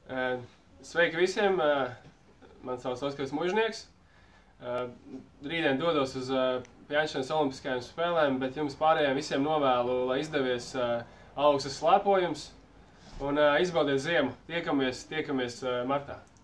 Sveiki visiem! Man sauc Oskars Mužnieks. Rītdien dodos uz Pjāņšanas olimpiskajām spēlēm, bet jums pārējiem visiem novēlu, lai izdevies augstas slēpojums un izbaudiet ziemu. Tiekamies martā!